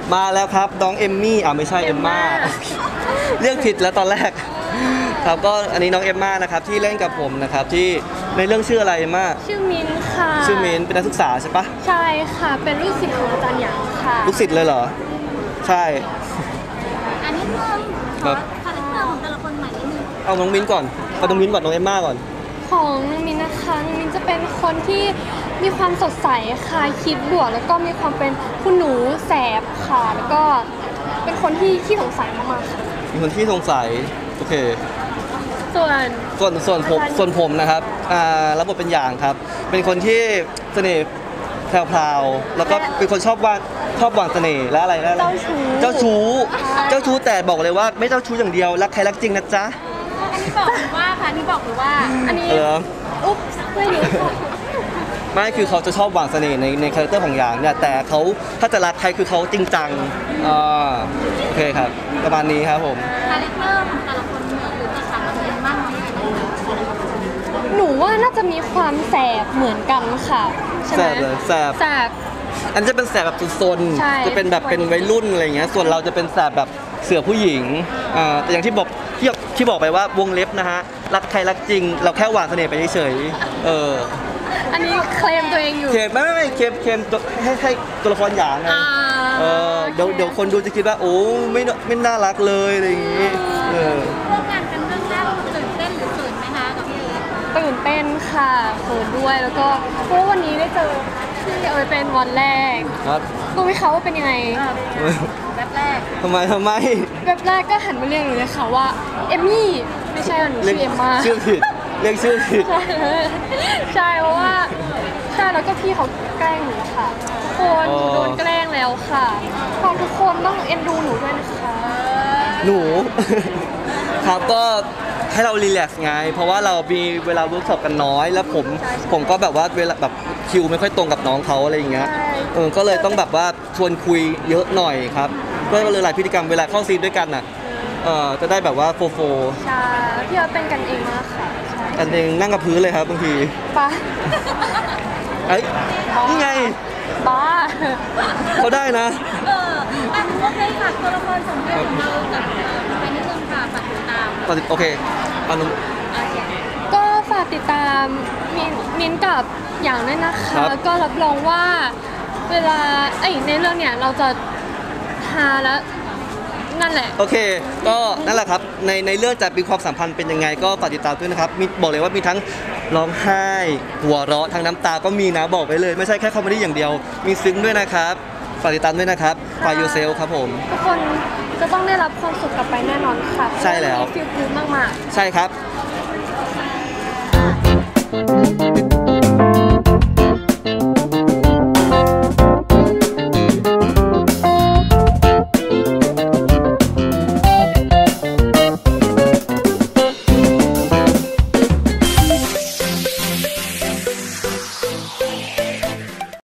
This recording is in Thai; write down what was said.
มาแล้วครับน้องเอมมี่ไม่ใช่เอมม่าเรียกผิดแล้วตอนแรกครับก็อันนี้น้องเอมม่านะครับที่เล่นกับผมนะครับที่ในเรื่องชื่ออะไรเอมม่าชื่อมินค่ะชื่อมินเป็นนักศึกษาใช่ปะใช่ค่ะเป็นลูกศิษย์ของอาจารย์หยางค่ะลูกศิษย์เลยเหรอใช่อันนี้เพิ่มคาแรคเตอร์ของแต่ละคนใหม่นิดนึงเอาน้องมินก่อนเอาน้องมินก่อนน้องเอมม่าก่อนของน้องมินนะคะน้องมินจะเป็นคนที่มีความสดใสค่ะคิดบวกแล้วก็มีความเป็นคุณหนูแสบค่ะแล้วก็เป็นคนที่ขี้สงสัยมากๆค่ะเป็นคนที่สงสัยโอเคส่วนผมนะครับรับบทเป็นอย่างครับเป็นคนที่เสน่ห์แพรวๆแล้วก็เป็นคนชอบวางเสน่ห์และอะไรเจ้าชู้แต่บอกเลยว่าไม่เจ้าชู้อย่างเดียวรักใครรักจริงนะจ๊ะอันนี้บอกหรือว่าค่ะนี่บอกหรือว่าอันนี้อุ๊บไม่รู้ไม่คือเขาจะชอบวางเสน่ห์ในคาแรคเตอร์ของอย่างเนี่ยแต่เขาถ้าจะรักใครคือเขาจริงจังโอเคครับประมาณนี้ครับผมคาแรคเตอร์ของแต่ละคนเหมือนหรือจะต่างกันมากน้อยยังไงหนูว่าน่าจะมีความแสบเหมือนกันค่ะใช่ไหมแสบอันจะเป็นแสบแบบซนๆจะเป็นแบบเป็นวัยรุ่นอะไรอย่างเงี้ยส่วนเราจะเป็นแสบแบบเสือผู้หญิงแต่อย่างที่บอกไปว่าวงเล็บนะฮะรักใครรักจริงเราแค่หวานเสน่ห์ไปเฉยอันนี้เคลมตัวเองอยู่เคลมไม่เคลมให้ตัวละครอย่างไงเดี๋ยวคนดูจะคิดว่าโอ้ไม่น่ารักเลยอะไรอย่างงี้ร่วมงานกันเรื่องแรกตื่นเต้นหรือเขินไหมคะกับพี่ตื่นเต้นค่ะเขินด้วยแล้วก็เพราะวันนี้ได้เจอพี่เป็นวันแรกครับรู้ไหมคะว่าเป็นยังไงแบบแรกทำไมแบบแรกก็หันมาเรียกหนูเลยค่ะว่าเอมมี่ไม่ใช่หนูชื่อเอมมาชื่อผิดเรียกชื่อผิดใช่เพราะว่าใช่แล้วก็พี่เขาแกล้งหนูค่ะคนหนูโดนแกล้งแล้วค่ะขอทุกคนต้องเอ็นดูหนูด้วยนะคะหนูครับก็ให้เรารีแลกซ์ไงเพราะว่าเรามีเวลาเวิร์กช็อปกันน้อยแล้วผมก็แบบว่าเวลาแบบคิวไม่ค่อยตรงกับน้องเขาอะไรอย่างเงี้ยก็เลยต้องแบบว่าชวนคุยเยอะหน่อยครับก็เลยหลายพฤติกรรมเวลาเข้าซีนด้วยกันน่ะจะได้แบบว่าโฟใช่พี่เราเป็นกันเองมากค่ะกันเองนั่งกับพื้นเลยครับบางทีป้านี่ไงป้าเขาได้นะโอเคค่ะตัวละครสมเด็จของเรากับไปนิดนึงค่ะฝากติดตามโอเคก็ฝากติดตามมิ้นกับอย่างด้วยนะคะก็รับรองว่าเวลาในเรื่องเนี้ยเราจะฮาแล้วนั่นแหละโอเคก็นั่นแหละครับในเรื่องจะมีความสัมพันธ์เป็นยังไงก็ฝากติดตามด้วยนะครับมีบอกเลยว่ามีทั้งร้องไห้หัวเราะทั้งน้ำตาก็มีนะบอกไว้เลยไม่ใช่แค่คอมเมดี้อย่างเดียวมีซึ้งด้วยนะครับฝากติดตามด้วยนะครับฝากยูเซลครับผมทุกคนจะต้องได้รับความสุขกลับไปแน่นอนค่ะใช่แล้วฟีลกู๊ดมากๆใช่ครับ